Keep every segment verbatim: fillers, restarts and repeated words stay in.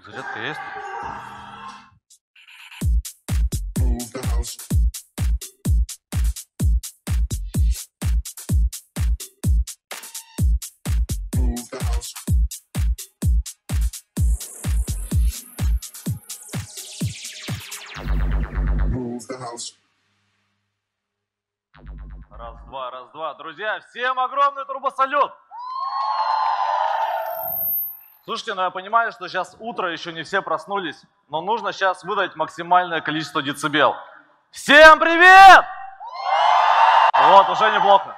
Зарядка есть? Move the house. Move the house. Move the house. Раз, два, раз, два. Друзья, всем огромный турбосалют! Слушайте, ну я понимаю, что сейчас утро, еще не все проснулись, но нужно сейчас выдать максимальное количество децибел. Всем привет! Вот, уже неплохо.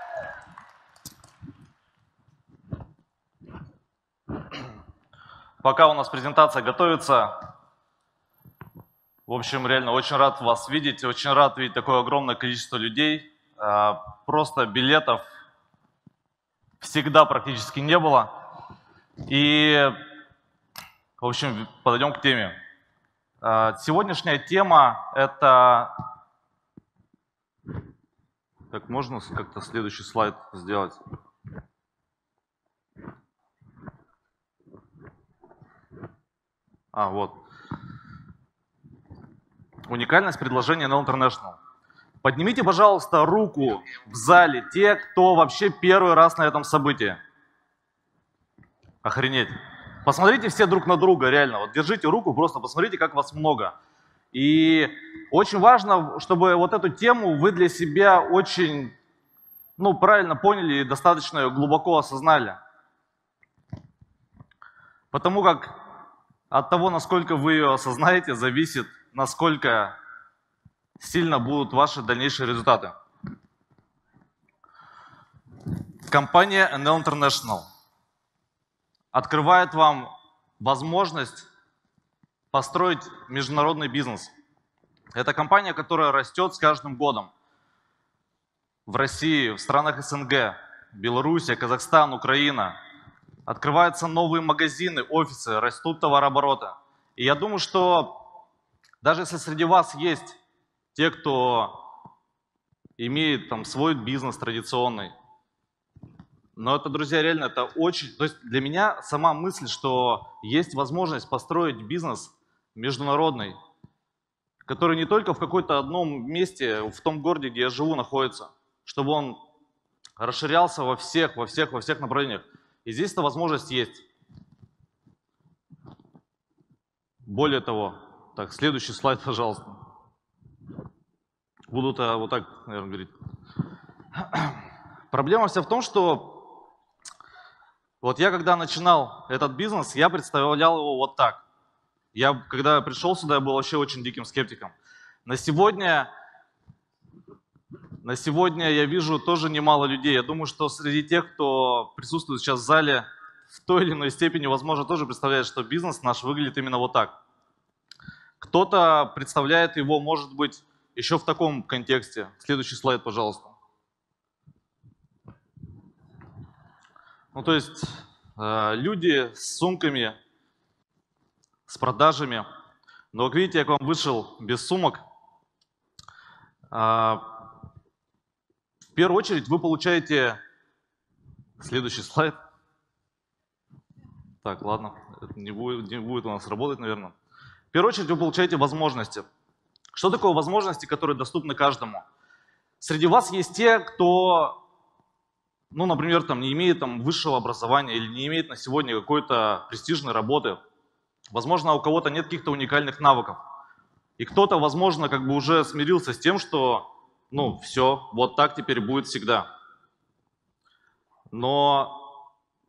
Пока у нас презентация готовится, в общем, реально очень рад вас видеть, очень рад видеть такое огромное количество людей. Просто билетов всегда практически не было. И, в общем, подойдем к теме. Сегодняшняя тема – это… Так, можно как-то следующий слайд сделать? А, вот. Уникальность предложения эн эл International. Поднимите, пожалуйста, руку в зале те, кто вообще первый раз на этом событии. Охренеть. Посмотрите все друг на друга, реально. Вот держите руку, просто посмотрите, как вас много. И очень важно, чтобы вот эту тему вы для себя очень, ну, правильно поняли и достаточно ее глубоко осознали. Потому как от того, насколько вы ее осознаете, зависит, насколько сильно будут ваши дальнейшие результаты. Компания эн эл International открывает вам возможность построить международный бизнес. Это компания, которая растет с каждым годом. В России, в странах эс эн гэ, Белоруссия, Казахстан, Украина. Открываются новые магазины, офисы, растут товарообороты. И я думаю, что даже если среди вас есть те, кто имеет там свой бизнес традиционный, но это, друзья, реально, это очень… То есть для меня сама мысль, что есть возможность построить бизнес международный, который не только в какой-то одном месте, в том городе, где я живу, находится, чтобы он расширялся во всех, во всех, во всех направлениях. И здесь эта возможность есть. Более того, так, следующий слайд, пожалуйста. Буду вот так, наверное, говорить. Проблема вся в том, что вот я, когда начинал этот бизнес, я представлял его вот так. Я, когда пришел сюда, я был вообще очень диким скептиком. На сегодня, на сегодня я вижу тоже немало людей. Я думаю, что среди тех, кто присутствует сейчас в зале, в той или иной степени, возможно, тоже представляет, что бизнес наш выглядит именно вот так. Кто-то представляет его, может быть, еще в таком контексте. Следующий слайд, пожалуйста. Ну, то есть э, люди с сумками, с продажами. Но, как видите, я к вам вышел без сумок. Э, в первую очередь вы получаете… Следующий слайд. Так, ладно, это не будет, не будет у нас работать, наверное. В первую очередь вы получаете возможности. Что такое возможности, которые доступны каждому? Среди вас есть те, кто… Ну, например, там, не имеет там, высшего образования или не имеет на сегодня какой-то престижной работы. Возможно, у кого-то нет каких-то уникальных навыков. И кто-то, возможно, как бы уже смирился с тем, что, ну, все, вот так теперь будет всегда. Но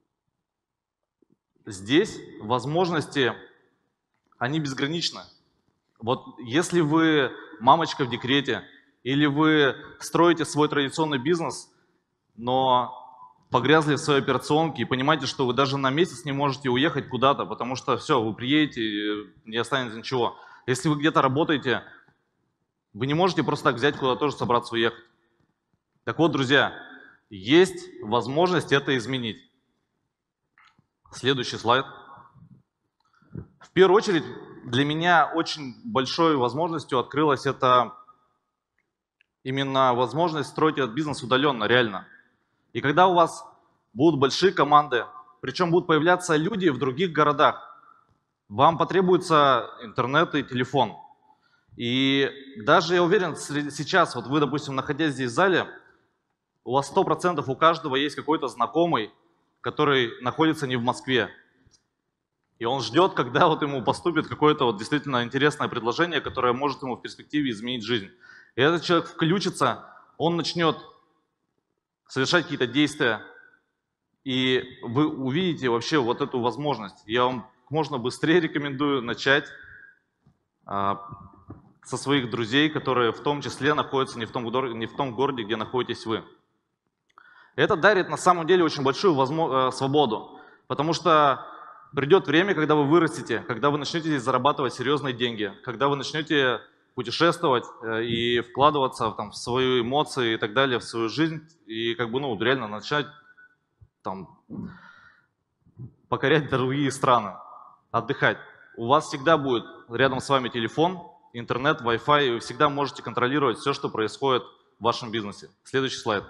здесь возможности, они безграничны. Вот если вы мамочка в декрете, или вы строите свой традиционный бизнес, но погрязли в своей операционке и понимаете, что вы даже на месяц не можете уехать куда-то, потому что все, вы приедете и не останется ничего. Если вы где-то работаете, вы не можете просто так взять куда-то тоже собраться уехать. Так вот, друзья, есть возможность это изменить. Следующий слайд. В первую очередь, для меня очень большой возможностью открылась это именно возможность строить этот бизнес удаленно, реально. И когда у вас будут большие команды, причем будут появляться люди в других городах, вам потребуется интернет и телефон. И даже, я уверен, сейчас, вот вы, допустим, находясь здесь в зале, у вас сто процентов у каждого есть какой-то знакомый, который находится не в Москве. И он ждет, когда вот ему поступит какое-то вот действительно интересное предложение, которое может ему в перспективе изменить жизнь. И этот человек включится, он начнет совершать какие-то действия, и вы увидите вообще вот эту возможность. Я вам как можно быстрее рекомендую начать а, со своих друзей, которые в том числе находятся не в том, не в том городе, где находитесь вы. Это дарит на самом деле очень большую возможность, свободу, потому что придет время, когда вы вырастете, когда вы начнете здесь зарабатывать серьезные деньги, когда вы начнете путешествовать и вкладываться там, в свои эмоции и так далее, в свою жизнь, и как бы, ну, реально начать там, покорять другие страны, отдыхать. У вас всегда будет рядом с вами телефон, интернет, Wi-Fi, и вы всегда можете контролировать все, что происходит в вашем бизнесе. Следующий слайд.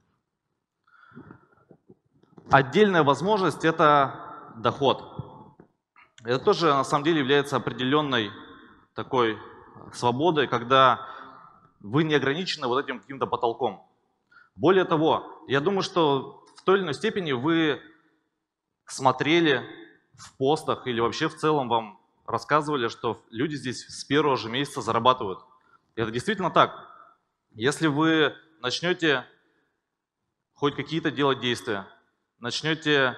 Отдельная возможность – это доход. Это тоже на самом деле является определенной такой свободой, когда вы не ограничены вот этим каким-то потолком. Более того, я думаю, что в той или иной степени вы смотрели в постах или вообще в целом вам рассказывали, что люди здесь с первого же месяца зарабатывают. И это действительно так. Если вы начнете хоть какие-то делать действия, начнете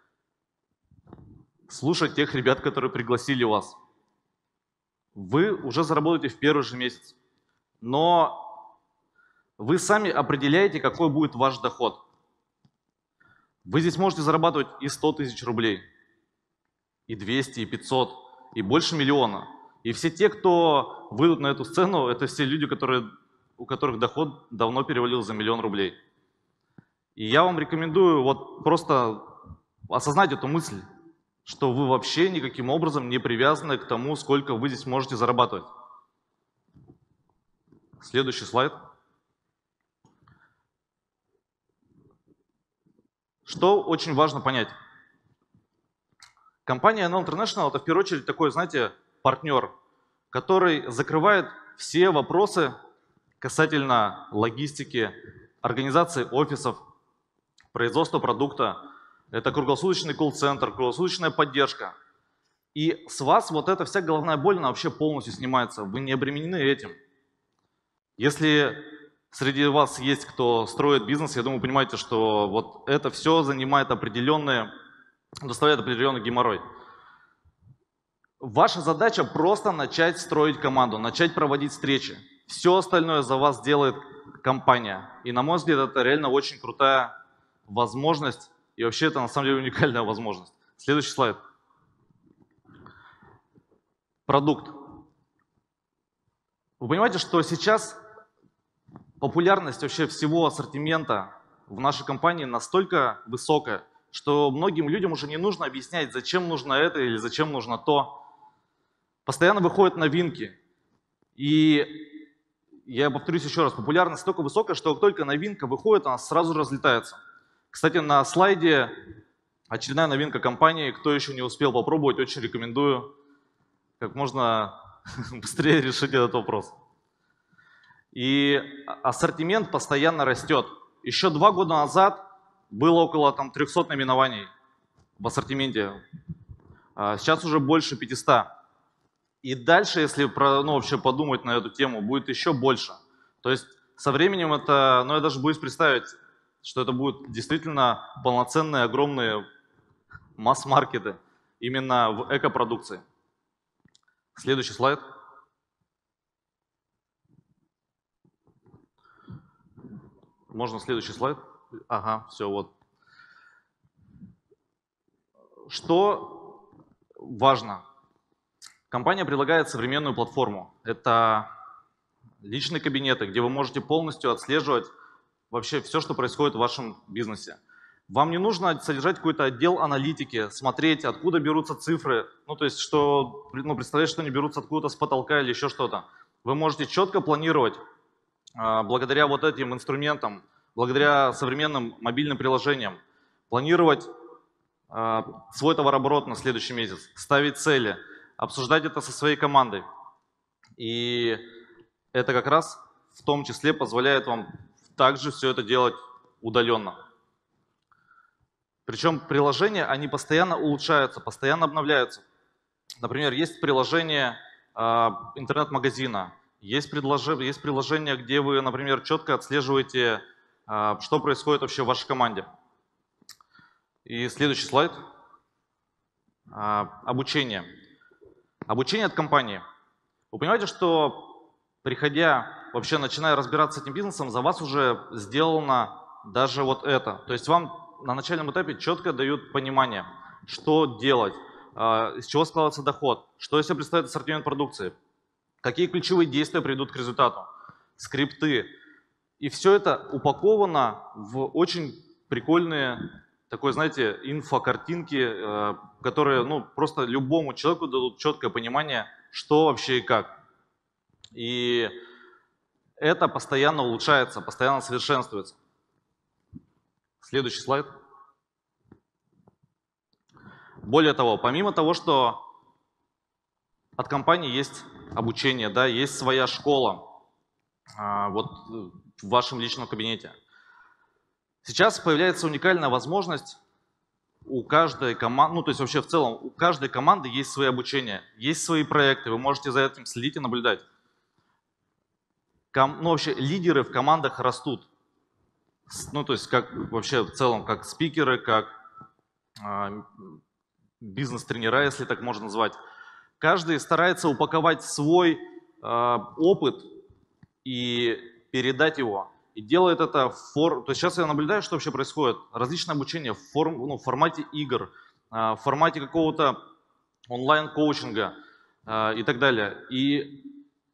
слушать тех ребят, которые пригласили вас, вы уже заработаете в первый же месяц. Но вы сами определяете, какой будет ваш доход. Вы здесь можете зарабатывать и сто тысяч рублей, и двести, и пятьсот, и больше миллиона. И все те, кто выйдут на эту сцену, это все люди, которые, у которых доход давно перевалил за миллион рублей. И я вам рекомендую вот просто осознать эту мысль, что вы вообще никаким образом не привязаны к тому, сколько вы здесь можете зарабатывать. Следующий слайд. Что очень важно понять. Компания эн эл International — это в первую очередь такой, знаете, партнер, который закрывает все вопросы касательно логистики, организации офисов, производства продукта. Это круглосуточный колл-центр, круглосуточная поддержка. И с вас вот эта вся головная боль, она вообще полностью снимается. Вы не обременены этим. Если среди вас есть кто строит бизнес, я думаю, вы понимаете, что вот это все занимает определенные, доставляет определенный геморрой. Ваша задача просто начать строить команду, начать проводить встречи. Все остальное за вас делает компания. И на мой взгляд, это реально очень крутая возможность. И вообще это на самом деле уникальная возможность. Следующий слайд. Продукт. Вы понимаете, что сейчас популярность вообще всего ассортимента в нашей компании настолько высокая, что многим людям уже не нужно объяснять, зачем нужно это или зачем нужно то. Постоянно выходят новинки. И я повторюсь еще раз, популярность настолько высокая, что как только новинка выходит, она сразу разлетается. Кстати, на слайде очередная новинка компании. Кто еще не успел попробовать, очень рекомендую как можно быстрее решить этот вопрос. И ассортимент постоянно растет. Еще два года назад было около там, трёхсот наименований в ассортименте. Сейчас уже больше пятисот. И дальше, если ну, вообще подумать на эту тему, будет еще больше. То есть со временем это, ну я даже боюсь представить, что это будут действительно полноценные, огромные масс-маркеты именно в экопродукции. Следующий слайд. Можно следующий слайд? Ага, все, вот. Что важно? Компания предлагает современную платформу. Это личные кабинеты, где вы можете полностью отслеживать вообще все, что происходит в вашем бизнесе. Вам не нужно содержать какой-то отдел аналитики, смотреть, откуда берутся цифры, ну то есть, что, ну, представлять, что они берутся откуда-то с потолка или еще что-то. Вы можете четко планировать а, благодаря вот этим инструментам, благодаря современным мобильным приложениям, планировать свой товарооборот на следующий месяц, ставить цели, обсуждать это со своей командой. И это как раз в том числе позволяет вам также все это делать удаленно. Причем приложения, они постоянно улучшаются, постоянно обновляются. Например, есть приложение э, интернет-магазина, есть, есть приложение, где вы, например, четко отслеживаете, э, что происходит вообще в вашей команде. И следующий слайд. Э, обучение. Обучение от компании. Вы понимаете, что приходя, вообще начиная разбираться с этим бизнесом, за вас уже сделано даже вот это. То есть вам на начальном этапе четко дают понимание, что делать, из чего складывается доход, что из себя представляет ассортимент продукции, какие ключевые действия приведут к результату, скрипты. И все это упаковано в очень прикольные, такой, знаете, инфокартинки, которые ну, просто любому человеку дадут четкое понимание, что вообще и как. И это постоянно улучшается, постоянно совершенствуется. Следующий слайд. Более того, помимо того, что от компании есть обучение, да, есть своя школа а, вот, в вашем личном кабинете. Сейчас появляется уникальная возможность у каждой команды, ну то есть вообще в целом у каждой команды есть свои обучения, есть свои проекты, вы можете за этим следить и наблюдать. Ком, ну вообще лидеры в командах растут. Ну, то есть, как вообще в целом, как спикеры, как э, бизнес-тренера, если так можно назвать. Каждый старается упаковать свой э, опыт и передать его. И делает это в форме. То есть сейчас я наблюдаю, что вообще происходит. Различное обучение в, форм, ну, в формате игр, э, в формате какого-то онлайн-коучинга э, и так далее. И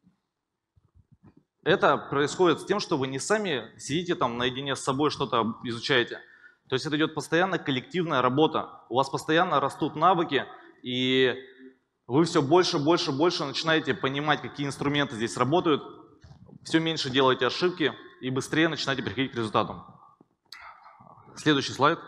это происходит с тем, что вы не сами сидите там наедине с собой, что-то изучаете. То есть это идет постоянно коллективная работа. У вас постоянно растут навыки, и вы все больше, больше, больше начинаете понимать, какие инструменты здесь работают, все меньше делаете ошибки и быстрее начинаете приходить к результатам. Следующий слайд.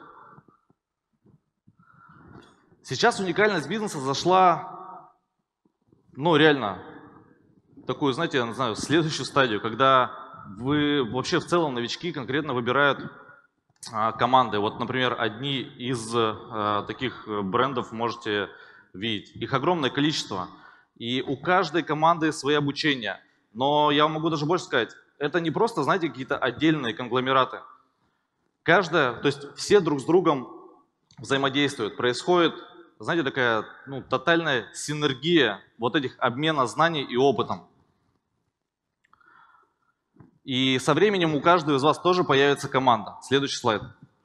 Сейчас уникальность бизнеса зашла, ну реально, такую, знаете, я не знаю, следующую стадию, когда вы вообще в целом новички конкретно выбирают а, команды. Вот, например, одни из а, таких брендов можете видеть. Их огромное количество. И у каждой команды свои обучения. Но я вам могу даже больше сказать, это не просто, знаете, какие-то отдельные конгломераты. Каждая, то есть все друг с другом взаимодействуют. Происходит, знаете, такая ну, тотальная синергия вот этих обмена знаний и опытом. И со временем у каждого из вас тоже появится команда. Следующий слайд.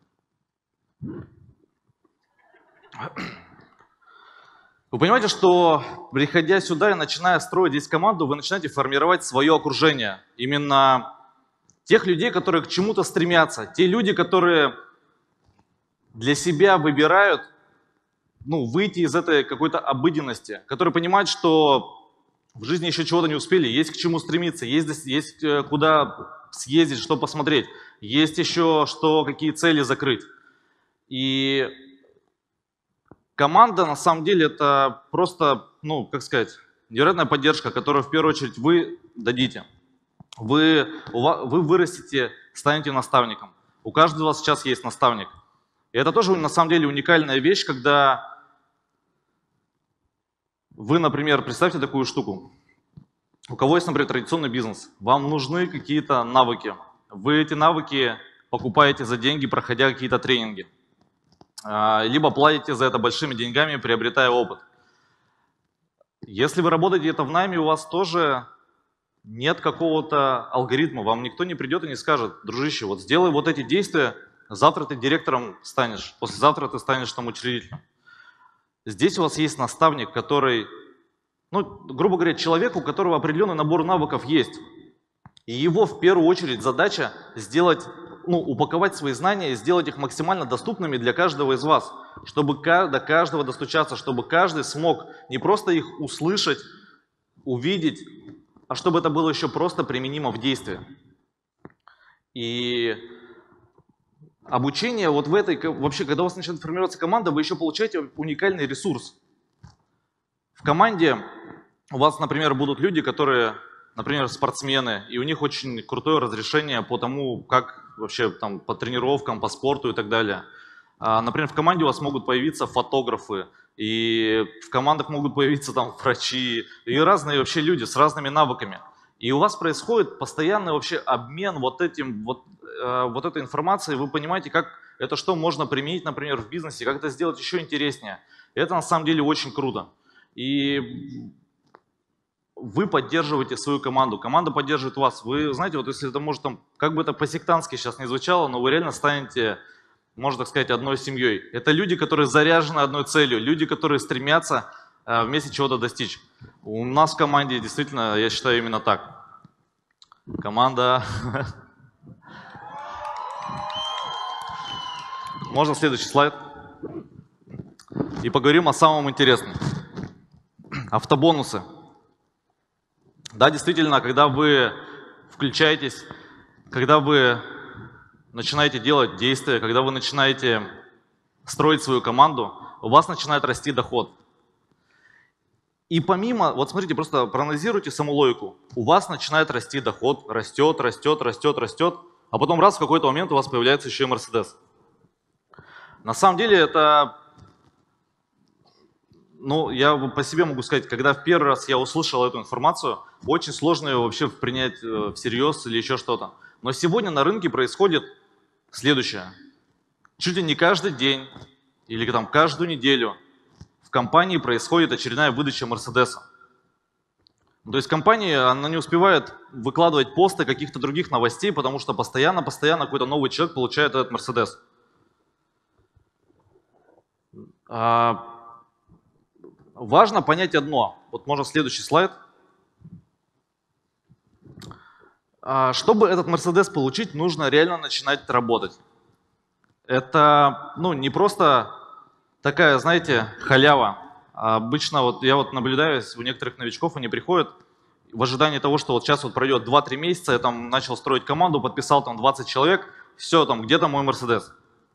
Вы понимаете, что приходя сюда и начиная строить здесь команду, вы начинаете формировать свое окружение. Именно тех людей, которые к чему-то стремятся. Те люди, которые для себя выбирают ну, выйти из этой какой-то обыденности. Которые понимают, что в жизни еще чего-то не успели, есть к чему стремиться, есть, есть куда съездить, что посмотреть, есть еще что, какие цели закрыть. И команда, на самом деле, это просто, ну, как сказать, невероятная поддержка, которую в первую очередь вы дадите. Вы, вы вырастете, станете наставником. У каждого из вас сейчас есть наставник. И это тоже, на самом деле, уникальная вещь, когда вы, например, представьте такую штуку. У кого есть, например, традиционный бизнес, вам нужны какие-то навыки. Вы эти навыки покупаете за деньги, проходя какие-то тренинги. Либо платите за это большими деньгами, приобретая опыт. Если вы работаете это в найме, у вас тоже нет какого-то алгоритма. Вам никто не придет и не скажет: дружище, вот сделай вот эти действия, завтра ты директором станешь, послезавтра ты станешь там учредителем. Здесь у вас есть наставник, который, ну, грубо говоря, человек, у которого определенный набор навыков есть. И его в первую очередь задача сделать, ну, упаковать свои знания и сделать их максимально доступными для каждого из вас, чтобы до каждого достучаться, чтобы каждый смог не просто их услышать, увидеть, а чтобы это было еще просто применимо в действии. И Обучение вот в этой, вообще, когда у вас начинает формироваться команда, вы еще получаете уникальный ресурс. В команде у вас, например, будут люди, которые, например, спортсмены, и у них очень крутое разрешение по тому, как вообще там по тренировкам, по спорту и так далее. Например, в команде у вас могут появиться фотографы, и в командах могут появиться там врачи, и разные вообще люди с разными навыками. И у вас происходит постоянный вообще обмен вот этим, вот, э, вот этой информацией, вы понимаете, как это что можно применить, например, в бизнесе, как это сделать еще интереснее. Это на самом деле очень круто. И вы поддерживаете свою команду, команда поддерживает вас. Вы знаете, вот если это может там, как бы это по-сектантски сейчас не звучало, но вы реально станете, можно так сказать, одной семьей. Это люди, которые заряжены одной целью, люди, которые стремятся э, вместе чего-то достичь. У нас в команде действительно, я считаю, именно так. Команда. Можно следующий слайд? И поговорим о самом интересном. Автобонусы. Да, действительно, когда вы включаетесь, когда вы начинаете делать действия, когда вы начинаете строить свою команду, у вас начинает расти доход. И помимо, вот смотрите, просто проанализируйте саму логику. У вас начинает расти доход, растет, растет, растет, растет, а потом раз в какой-то момент у вас появляется еще и Мерседес. На самом деле это, ну, я по себе могу сказать, когда в первый раз я услышал эту информацию, очень сложно ее вообще принять всерьез или еще что-то. Но сегодня на рынке происходит следующее. Чуть ли не каждый день или там каждую неделю в компании происходит очередная выдача Мерседеса. То есть компания, она не успевает выкладывать посты каких-то других новостей, потому что постоянно-постоянно какой-то новый человек получает этот Мерседес. А, важно понять одно. Вот можно следующий слайд. А, чтобы этот Мерседес получить, нужно реально начинать работать. Это, ну, не просто такая, знаете, халява. А обычно вот я вот наблюдаю, у некоторых новичков они приходят в ожидании того, что вот сейчас вот пройдет два-три месяца, я там начал строить команду, подписал там двадцать человек, все, там где-то мой Мерседес.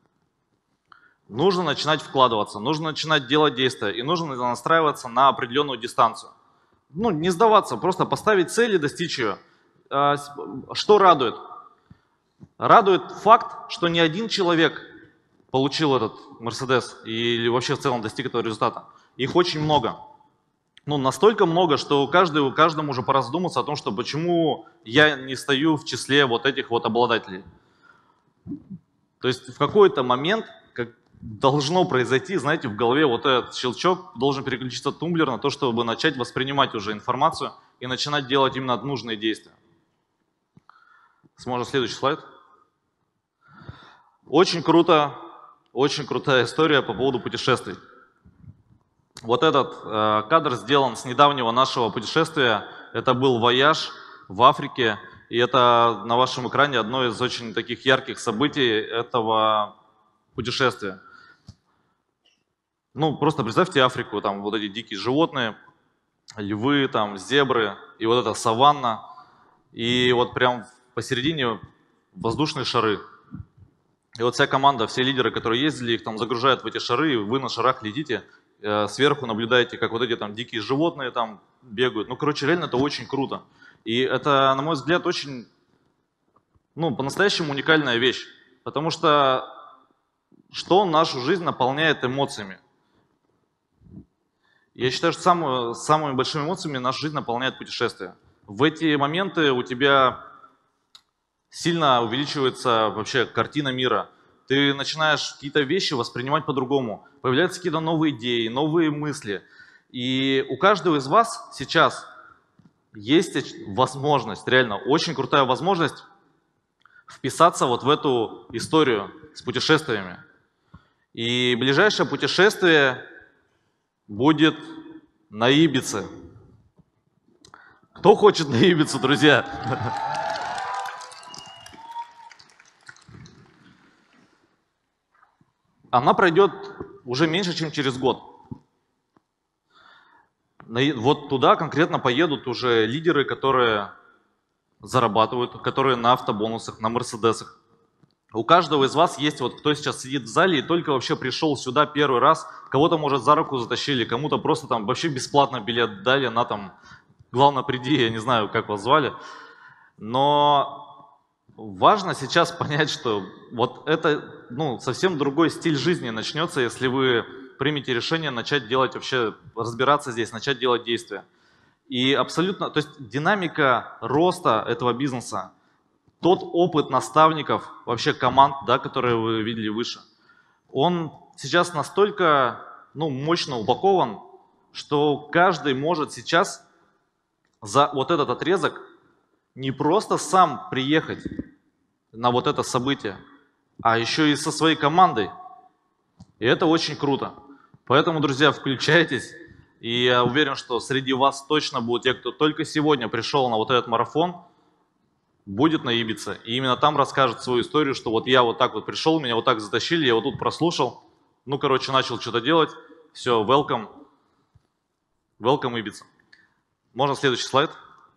Нужно начинать вкладываться, нужно начинать делать действия и нужно настраиваться на определенную дистанцию. Ну, не сдаваться, просто поставить цель и достичь ее. Что радует? Радует факт, что не один человек получил этот Мерседес или вообще в целом достиг этого результата. Их очень много. Ну, настолько много, что каждый, каждому уже пора задуматься о том, что почему я не стою в числе вот этих вот обладателей. То есть в какой-то момент как должно произойти, знаете, в голове вот этот щелчок, должен переключиться тумблер на то, чтобы начать воспринимать уже информацию и начинать делать именно нужные действия. Можно следующий слайд. Очень круто, очень крутая история по поводу путешествий. Вот этот э, кадр сделан с недавнего нашего путешествия. Это был вояж в Африке. И это на вашем экране одно из очень таких ярких событий этого путешествия. Ну, просто представьте Африку, там вот эти дикие животные, львы, там зебры, и вот эта саванна. И вот прям посередине воздушные шары. И вот вся команда, все лидеры, которые ездили, их там загружают в эти шары, и вы на шарах летите, э, сверху наблюдаете, как вот эти там дикие животные там бегают. Ну, короче, реально это очень круто. И это, на мой взгляд, очень, ну, по-настоящему уникальная вещь. Потому что что нашу жизнь наполняет эмоциями? Я считаю, что самые, самыми большими эмоциями нашу жизнь наполняет путешествия. В эти моменты у тебя сильно увеличивается вообще картина мира. Ты начинаешь какие-то вещи воспринимать по-другому. Появляются какие-то новые идеи, новые мысли. И у каждого из вас сейчас есть возможность, реально очень крутая возможность вписаться вот в эту историю с путешествиями. И ближайшее путешествие будет на Ибице. Кто хочет на Ибицу, друзья? Она пройдет уже меньше, чем через год. Вот туда конкретно поедут уже лидеры, которые зарабатывают, которые на автобонусах, на Мерседесах. У каждого из вас есть, вот кто сейчас сидит в зале и только вообще пришел сюда первый раз, кого-то, может, за руку затащили, кому-то просто там вообще бесплатно билет дали на там, главное, приди, я не знаю, как вас звали. Но важно сейчас понять, что вот это, ну, совсем другой стиль жизни начнется, если вы примете решение начать делать вообще, разбираться здесь, начать делать действия. И абсолютно, то есть динамика роста этого бизнеса, тот опыт наставников, вообще команд, да, которые вы видели выше, он сейчас настолько, ну, мощно упакован, что каждый может сейчас за вот этот отрезок не просто сам приехать на вот это событие, а еще и со своей командой. И это очень круто. Поэтому, друзья, включайтесь. И я уверен, что среди вас точно будут те, кто только сегодня пришел на вот этот марафон, будет на Ибице, и именно там расскажет свою историю, что вот я вот так вот пришел, меня вот так затащили, я вот тут прослушал, ну, короче, начал что-то делать, все, welcome, welcome Ибица. Можно следующий слайд?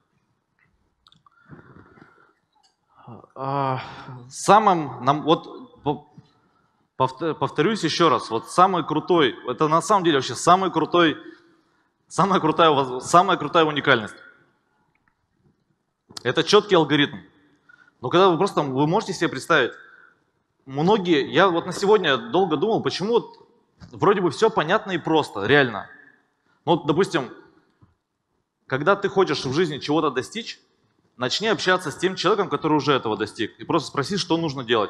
Самым, нам, вот, повторюсь еще раз, вот самый крутой, это на самом деле вообще самый крутой, самая крутая, самая крутая уникальность. Это четкий алгоритм. Но когда вы просто, вы можете себе представить, многие, я вот на сегодня долго думал, почему вот вроде бы все понятно и просто, реально. Ну, вот, допустим, когда ты хочешь в жизни чего-то достичь, начни общаться с тем человеком, который уже этого достиг, и просто спроси, что нужно делать.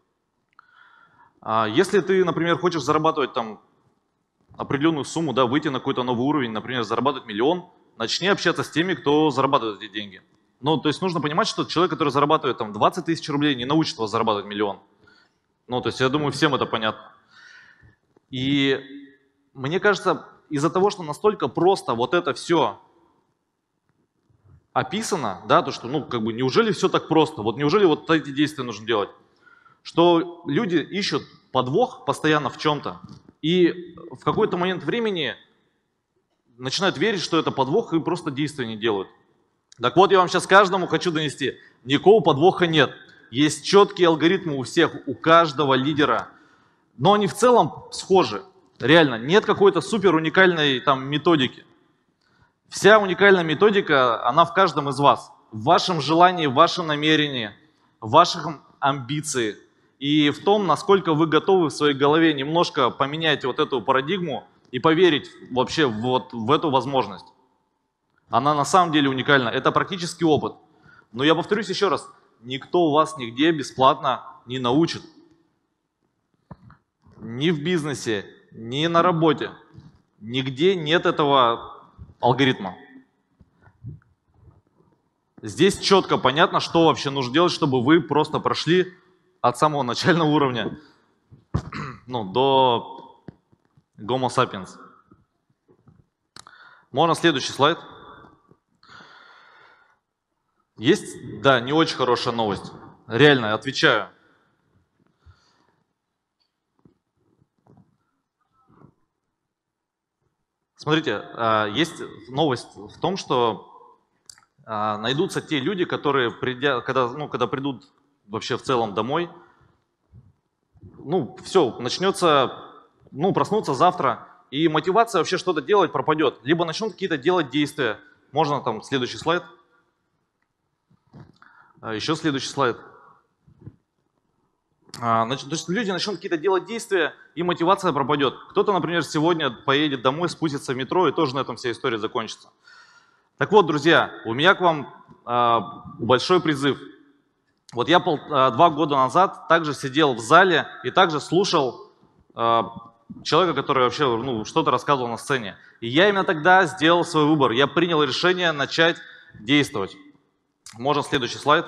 Если ты, например, хочешь зарабатывать там определенную сумму, да, выйти на какой-то новый уровень, например, зарабатывать миллион, начни общаться с теми, кто зарабатывает эти деньги. Ну, то есть нужно понимать, что человек, который зарабатывает там двадцать тысяч рублей, не научит вас зарабатывать миллион. Ну, то есть я думаю, всем это понятно. И мне кажется, из-за того, что настолько просто вот это все описано, да, то что, ну, как бы, неужели все так просто? Вот неужели вот эти действия нужно делать? Что люди ищут подвох постоянно в чем-то, и в какой-то момент времени начинают верить, что это подвох, и просто действия не делают. Так вот, я вам сейчас каждому хочу донести, никакого подвоха нет. Есть четкие алгоритмы у всех, у каждого лидера, но они в целом схожи. Реально, нет какой-то супер уникальной там методики. Вся уникальная методика, она в каждом из вас. В вашем желании, в вашем намерении, в ваших амбициях. И в том, насколько вы готовы в своей голове немножко поменять вот эту парадигму и поверить вообще вот в эту возможность. Она на самом деле уникальна. Это практический опыт. Но я повторюсь еще раз, никто вас нигде бесплатно не научит. Ни в бизнесе, ни на работе. Нигде нет этого алгоритма. Здесь четко понятно, что вообще нужно делать, чтобы вы просто прошли от самого начального уровня, ну, до Homo sapiens. Можно следующий слайд. Есть, да, не очень хорошая новость. Реально, отвечаю. Смотрите, есть новость в том, что найдутся те люди, которые, придя, когда, ну, когда придут вообще в целом домой, ну, все, начнется, ну, проснуться завтра, и мотивация вообще что-то делать пропадет. Либо начнут какие-то делать действия. Можно там следующий слайд. Еще следующий слайд. То есть люди начнут какие-то делать действия, и мотивация пропадет. Кто-то, например, сегодня поедет домой, спустится в метро, и тоже на этом вся история закончится. Так вот, друзья, у меня к вам большой призыв. Вот я пол, два года назад также сидел в зале и также слушал человека, который вообще, ну, что-то рассказывал на сцене. И я именно тогда сделал свой выбор. Я принял решение начать действовать. Можно следующий слайд.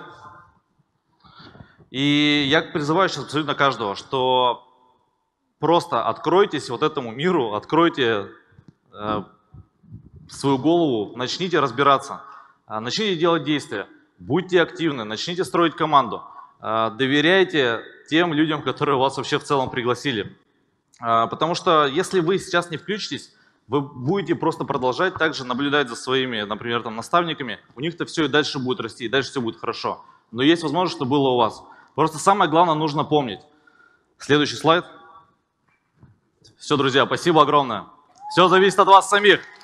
И я призываю сейчас абсолютно каждого, что просто откройтесь вот этому миру, откройте э, свою голову, начните разбираться, э, начните делать действия, будьте активны, начните строить команду, э, доверяйте тем людям, которые вас вообще в целом пригласили. Э, потому что если вы сейчас не включитесь, вы будете просто продолжать также наблюдать за своими, например, там, наставниками, у них-то все и дальше будет расти, и дальше все будет хорошо. Но есть возможность, что было у вас. Просто самое главное нужно помнить. Следующий слайд. Все, друзья, спасибо огромное. Все зависит от вас самих.